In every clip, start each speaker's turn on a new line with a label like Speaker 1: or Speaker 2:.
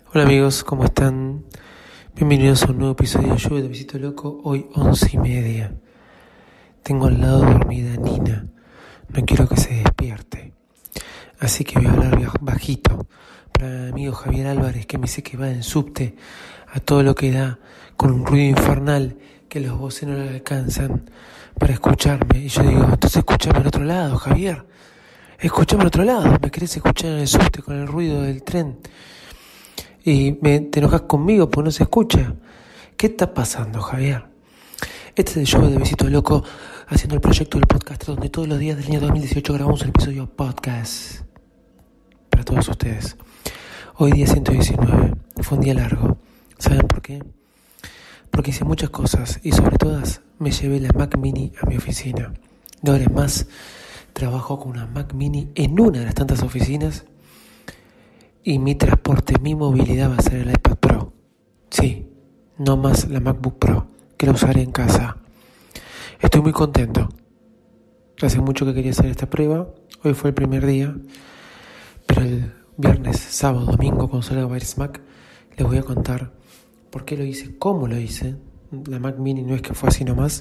Speaker 1: Hola amigos, ¿cómo están? Bienvenidos a un nuevo episodio de Lluvia de Visito Loco, hoy 11:30. Tengo al lado dormida a Nina, no quiero que se despierte. Así que voy a hablar bajito para mi amigo Javier Álvarez, que me dice que va en subte a todo lo que da, con un ruido infernal que los voces no le alcanzan para escucharme. Y yo digo, entonces escúchame al otro lado, Javier. Escúchame al otro lado, me querés escuchar en el subte con el ruido del tren. Y te enojas conmigo porque no se escucha. ¿Qué está pasando, Javier? Este es el show de Visito Loco, haciendo el proyecto del podcast, donde todos los días del año 2018 grabamos un episodio podcast para todos ustedes. Hoy día 119, fue un día largo. ¿Saben por qué? Porque hice muchas cosas y sobre todas me llevé la Mac Mini a mi oficina. De ahora en más, trabajo con una Mac Mini en una de las tantas oficinas. Y mi transporte, mi movilidad va a ser el iPad Pro. Sí, no más la MacBook Pro, que la usaré en casa. Estoy muy contento. Hace mucho que quería hacer esta prueba. Hoy fue el primer día. Pero el viernes, sábado, domingo, cuando salga Virus Mac, les voy a contar por qué lo hice, cómo lo hice. La Mac Mini no es que fue así nomás.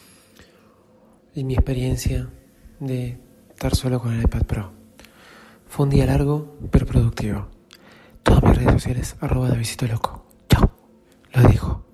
Speaker 1: Y mi experiencia de estar solo con el iPad Pro. Fue un día largo, pero productivo. Todas mis redes sociales, @devisitoloco. Chao. Lo dijo.